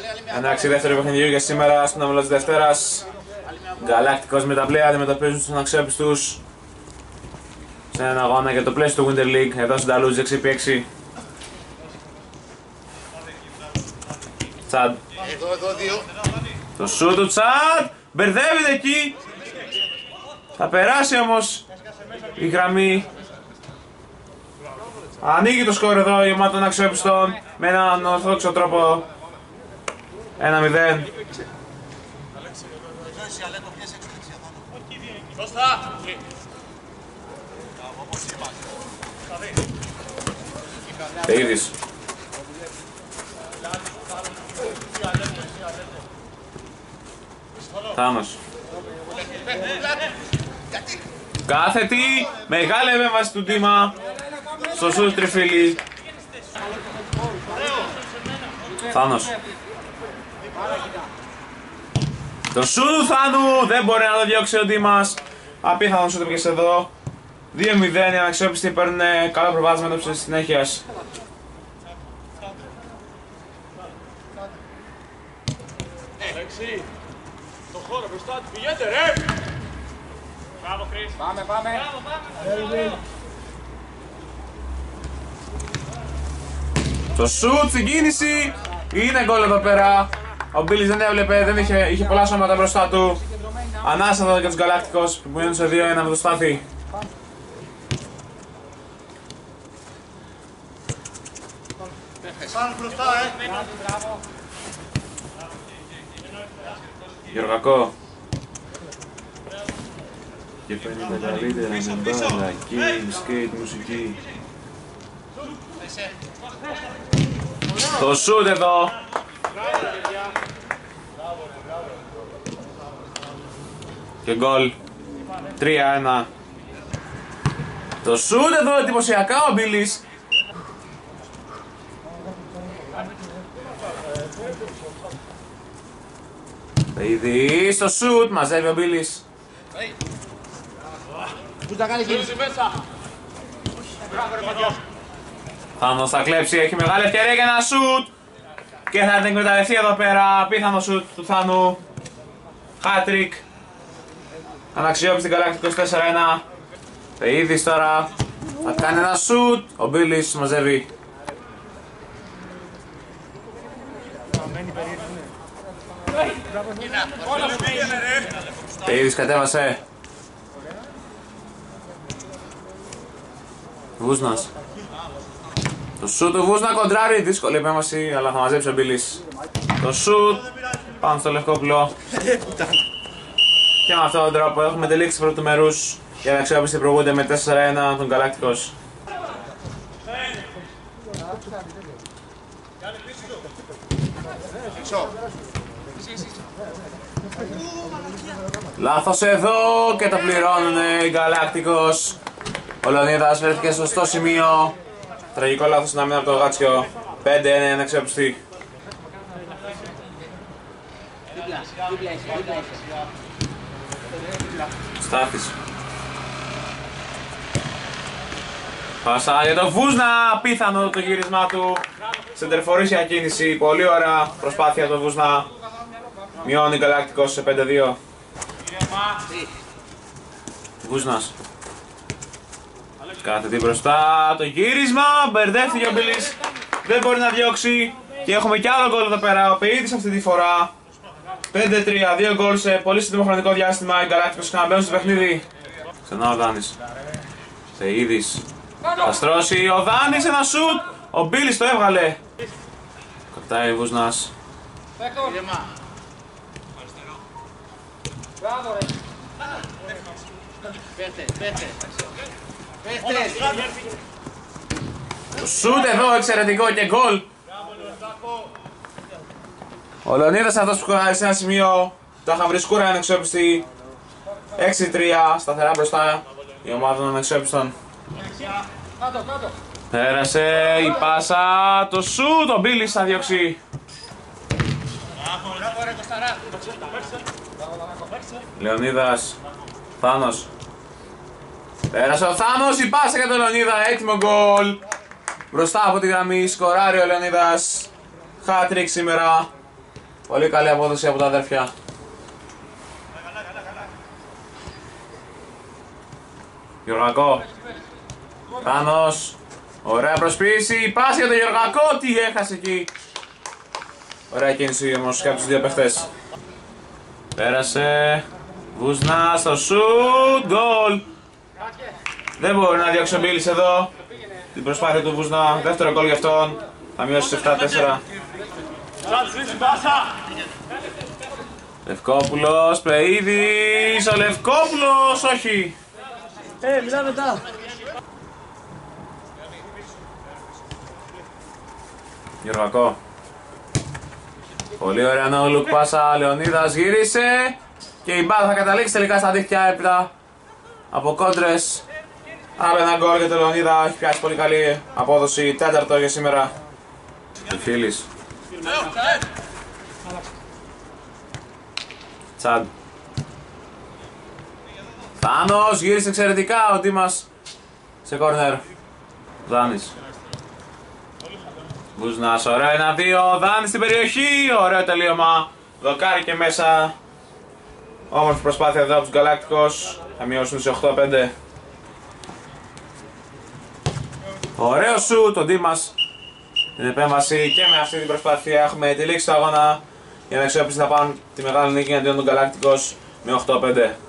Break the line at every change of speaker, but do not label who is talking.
Εντάξει, δεύτερο παιχνιδιού για σήμερα στον όμιλο της Δευτέρας. Γκαλάκτικος με τα μπλε αντιμετωπίζουν τους αναξιόπιστους σε έναν αγώνα για το πλαίσιο του Winter League εδώ στην Ταλούζη 6x6. Τσάντ. Το σούτ του Τσάντ. Μπερδεύεται εκεί. Θα περάσει όμως η γραμμή. Ανοίγει το σκορ εδώ η ομάδα των αξιόπιστων με έναν ορθόδοξο τρόπο. 1-0. Τεΐδης. Θάνος. Κάθετη. Μεγάλη επέμβαση του Ντίμα στο σούτ τριφύλι. Θάνος. Το σούτ του Θάνου δεν μπορεί να το διώξει ο Ντίμας. Απίθανο σούτ πήγες εδώ. 2-0, οι αναξιόπιστοι παίρνουν καλό προβάδισμα εντός της συνέχειας.
Το χώρο μπροστά του πηγαίνετε ρε! Μπράβο Κρίς! Πάμε!
Το σούτ στην κίνηση είναι γκολ εδώ πέρα. Ο Μπίλης δεν έβλεπε, είχε πολλά σώματα μπροστά του. Ανάστατα για τους Γκαλάκτικος που μείνουν σε 2-1 με το Στάθη.
Πάνω μπροστά
Γεωργακό. Και παίρνει τα καλύτερα με μπάλα, game, skate, μουσική. Το σούτ εδώ. Και γκολ. 3-1. Το σούτ εδώ εντυπωσιακά ο Μπίλης. Ήδη στο σούτ, μαζεύει ο Μπίλης. Θάνος θα κλέψει, έχει μεγάλη ευκαιρία για ένα σούτ. Και θα την εκμεταλλευτεί εδώ πέρα, πιθανό σούτ του Θάνου. Χάτρικ. Αναξιόπιστη Γκαλάκτικος 4-1. Θεΐδης τώρα θα κάνει ένα σούτ. Ο Μπίλης μαζεύει. Θεΐδης κατέβασε. Βούσνας. Το σούτ του Βούσνα κοντράρει, δύσκολη επέμβαση, αλλά θα μαζέψει ο Μπίλης. Το σούτ πάνω στο Λευκόπουλο. Και με αυτόν τον τρόπο έχουμε τελείξει πρώτου μέρους. Οι αναξιόπιστοι προηγούνται με 4-1 τον Γκαλάκτικος. Λάθος εδώ και το πληρώνουν οι Γκαλάκτικος. Ο Λεωνίδας βρέθηκε στο σωστό σημείο. Τραγικό λάθος να μείνει από το Γάτσιο. 5-1 αναξιόπιστοι. Στάθης. Πάσα για το Βούσνα, απίθανο το γύρισμά του. Σεντερφορήσια κίνηση, πολύ ωραία προσπάθεια το Βούσνα. Μειώνει Γκαλάκτικος σε 5-2. Βούσνας. Κάθετη μπροστά, το γύρισμα, μπερδεύτηκε ο Μπίλης. Δεν μπορεί να διώξει. Και έχουμε κι άλλο γκολ εδώ πέρα, ο Πεΐδης αυτή τη φορά. 5-3, 2 γκολ σε πολύ σύντομο χρονικό διάστημα. Οι Γκαλάκτικος ξαναμπαίνουν στο παιχνίδι. Ξανά ο Δάνης. Θεΐδης. Θα στρώσει ο Δάνης ένα σουτ. Ο Μπίλης το έβγαλε. Κρατάει ο Βούσνας. Το σουτ εδώ εξαιρετικό και γκολ. Ο Λεωνίδας αυτός που κονάρει σε ένα σημείο. Τα είχαν βρει σκούρα ανεξόπιστοι. 6-3 σταθερά μπροστά η ομάδα των ανεξόπιστων. Πέρασε η πάσα, το σουτ, ο Μπίλης θα διώξει. Λεωνίδας, Θάνος. Πέρασε ο Θάνος, η πάσα για τον Λεωνίδα, έτοιμο γκολ. Μπροστά από τη γραμμή, σκοράρει ο Λεωνίδας. Χάτρικ σήμερα. Πολύ καλή απόδοση από τα αδέρφια. Γεωργακό. Θάνος. Ωραία προσποίηση. Πάση για τον Γεωργακό. Τι έχασε εκεί. Ωραία κίνηση όμως και από τους δύο παίχτες. Πέρασε. Βουσνά στο σουτ. Γκολ. Δεν μπορεί να διώξει ο Μπίλης εδώ την προσπάθεια του Βουσνά. Δεύτερο γκολ για αυτόν. Θα μειώσει σε 7-4. Λευκόπουλος, Πεΐδης, ο Λευκόπουλος, όχι!
Μιλά μετά.
Γεωργακό. Πολύ ωραία no-look πάσα, Λεωνίδας γύρισε και η μπάλα θα καταλήξει τελικά στα δίχτυα έπειτα από κόντρες. Άλλο ένα γκολ για τον Λεωνίδα, έχει πιάσει πολύ καλή απόδοση, τέταρτο για σήμερα. Φίλης. Τσάντ. Θάνος, γύρισε εξαιρετικά ο Δήμας σε κόρνερ. Δάνης. Βουσνάς, ωραίο 1-2, Δάνης στην περιοχή, ωραίο τελείωμα. Δοκάρι και μέσα. Όμορφη προσπάθεια εδώ από τους Γκαλάκτικος. Θα μειώσουν σε 8-5. Ωραίο σουτ ο Δήμας. Την επέμβαση και με αυτή την προσπάθεια έχουμε τη λήξη του αγώνα. Για να αξιόπιστοι θα πάνε τη μεγάλη νίκη αντίον των Γκαλάκτικος με 8-5.